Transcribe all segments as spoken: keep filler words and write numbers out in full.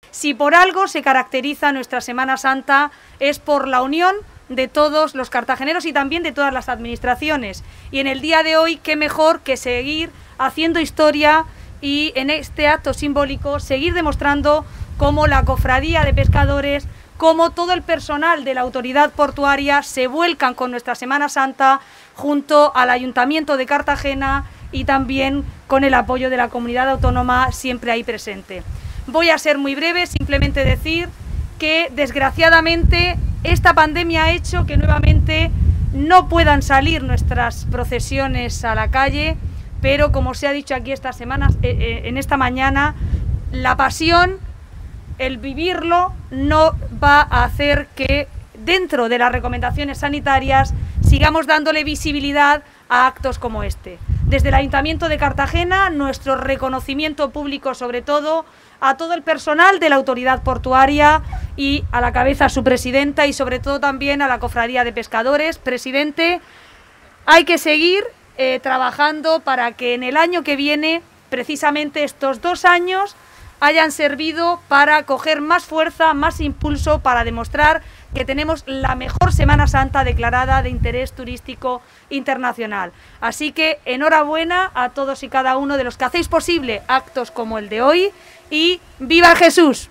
Si por algo se caracteriza nuestra Semana Santa es por la unión de todos los cartageneros y también de todas las administraciones. Y en el día de hoy, qué mejor que seguir haciendo historia y en este acto simbólico seguir demostrando cómo la Cofradía de Pescadores, cómo todo el personal de la autoridad portuaria se vuelcan con nuestra Semana Santa junto al Ayuntamiento de Cartagena y también con el apoyo de la comunidad autónoma siempre ahí presente. Voy a ser muy breve, simplemente decir que desgraciadamente esta pandemia ha hecho que nuevamente no puedan salir nuestras procesiones a la calle, pero como se ha dicho aquí estas semanas, eh, eh, en esta mañana, la pasión, el vivirlo, no va a hacer que dentro de las recomendaciones sanitarias sigamos dándole visibilidad a actos como este. Desde el Ayuntamiento de Cartagena, nuestro reconocimiento público sobre todo a todo el personal de la autoridad portuaria y a la cabeza a su presidenta y sobre todo también a la Cofradía de Pescadores. Presidente, hay que seguir eh, trabajando para que en el año que viene, precisamente estos dos años, hayan servido para coger más fuerza, más impulso, para demostrar que tenemos la mejor Semana Santa declarada de interés turístico internacional. Así que enhorabuena a todos y cada uno de los que hacéis posible actos como el de hoy y ¡viva Jesús!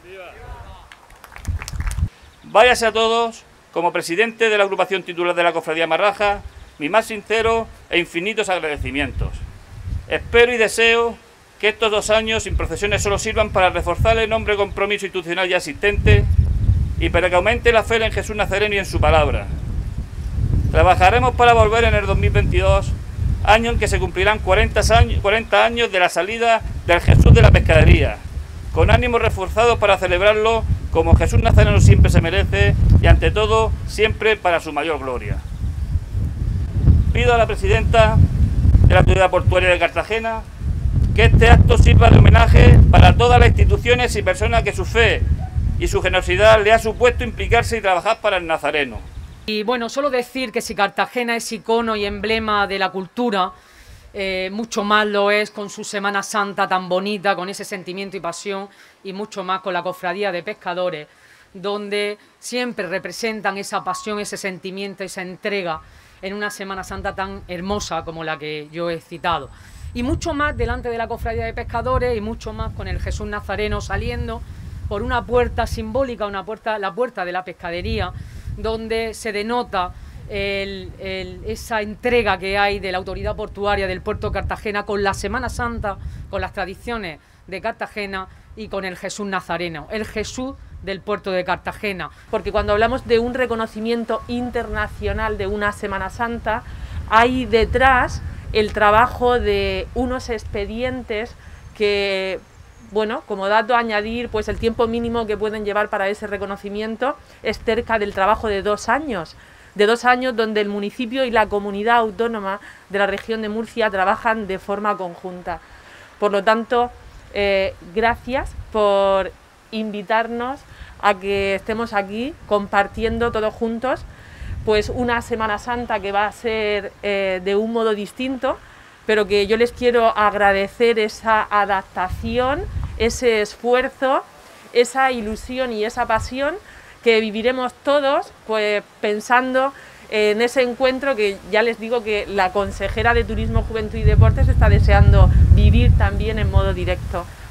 Váyase a todos, como presidente de la agrupación titular de la Cofradía Marraja, mis más sinceros e infinitos agradecimientos. Espero y deseo que estos dos años sin procesiones solo sirvan para reforzar el nombre compromiso institucional ya existente y para que aumente la fe en Jesús Nazareno y en su palabra. Trabajaremos para volver en el dos mil veintidós, año en que se cumplirán cuarenta años de la salida del Jesús de la Pescadería, con ánimos reforzados para celebrarlo como Jesús Nazareno siempre se merece y ante todo siempre para su mayor gloria. Pido a la presidenta de la Autoridad Portuaria de Cartagena que este acto sirva de homenaje para todas las instituciones y personas que su fe y su generosidad le ha supuesto implicarse y trabajar para el Nazareno. Y bueno, solo decir que si Cartagena es icono y emblema de la cultura, eh, mucho más lo es con su Semana Santa tan bonita, con ese sentimiento y pasión, y mucho más con la Cofradía de Pescadores, donde siempre representan esa pasión, ese sentimiento, esa entrega en una Semana Santa tan hermosa como la que yo he citado. Y mucho más delante de la Cofradía de Pescadores y mucho más con el Jesús Nazareno saliendo por una puerta simbólica, una puerta, la puerta de la pescadería, donde se denota el, el, esa entrega que hay de la autoridad portuaria del puerto de Cartagena con la Semana Santa, con las tradiciones de Cartagena y con el Jesús Nazareno, el Jesús del puerto de Cartagena. Porque cuando hablamos de un reconocimiento internacional de una Semana Santa, hay detrás el trabajo de unos expedientes que, bueno, como dato a añadir, pues el tiempo mínimo que pueden llevar para ese reconocimiento es cerca del trabajo de dos años, de dos años donde el municipio y la comunidad autónoma de la región de Murcia trabajan de forma conjunta. Por lo tanto, eh, gracias por invitarnos a que estemos aquí compartiendo todos juntos pues una Semana Santa que va a ser eh, de un modo distinto, pero que yo les quiero agradecer esa adaptación, ese esfuerzo, esa ilusión y esa pasión que viviremos todos, pues pensando en ese encuentro que ya les digo que la consejera de Turismo, Juventud y Deportes está deseando vivir también en modo directo.